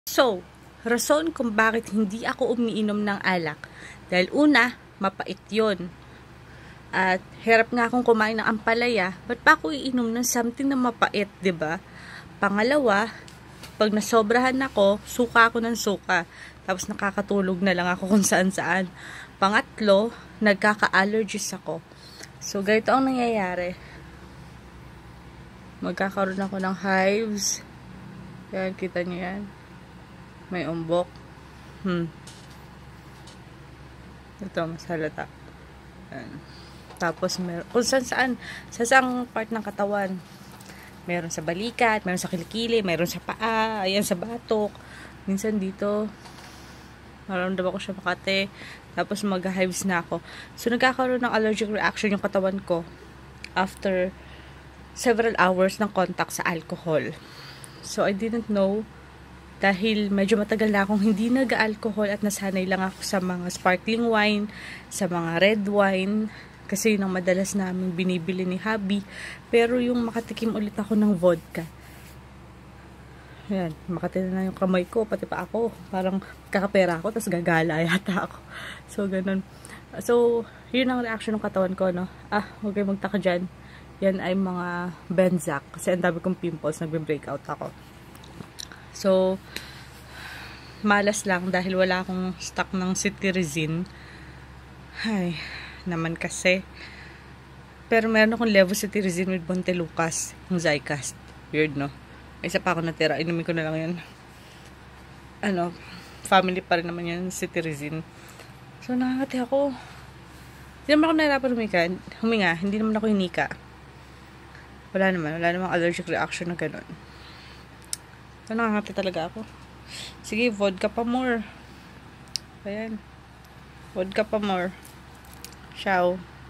So, rason kung bakit hindi ako umiinom ng alak. Dahil una, mapait yun. At hirap nga akong kumain ng ampalaya, ba't pa ako iinom ng something na mapait, 'di ba? Pangalawa, pag nasobrahan ako, suka ako ng suka. Tapos nakakatulog na lang ako kung saan-saan. Pangatlo, nagkaka-allergies ako. So, ganito ang nangyayari. Magkakaroon ako ng hives. Yan, kita niyo yan. May umbok. Ito, mas halata. Yan. Tapos, kung saan sa saang part ng katawan. Meron sa balikat, meron sa kilikili, meron sa paa, ayan sa batok. Minsan dito, nararamdaman ko siya makate. Tapos mag-hives na ako. So, nagkakaroon ng allergic reaction yung katawan ko after several hours ng contact sa alcohol. So, I didn't know dahil medyo matagal na akong hindi nag-alcohol at nasanay lang ako sa mga sparkling wine, sa mga red wine, kasi yun ang madalas namin binibili ni hubby. Pero yung makatikim ulit ako ng vodka, yan, makati na yung kamay ko, pati pa ako. Parang kakapera ako, tapos gagala yata ako. So, ganun. So, yun ang reaction ng katawan ko, no? Huwag kayo magtaka dyan. Yan ay mga Benzac. Kasi ang dami kong pimples, nagbe-breakout ako. So, malas lang dahil wala akong stock ng cetirizine. Ay, naman kasi. Pero meron akong levocetirizine with Montelukast, yung Zicast. Weird, no? Isa pa ako natira, inumin ko na lang yun. Family pa rin naman yun, cetirizine. So, nakakati ako. Hindi naman ako nahirapan huminga. Hindi naman ako hinika. Wala namang allergic reaction na gano'n. So, nakakati talaga ako. Sige, vodka pa more. Ayan. Vodka pa more. Ciao.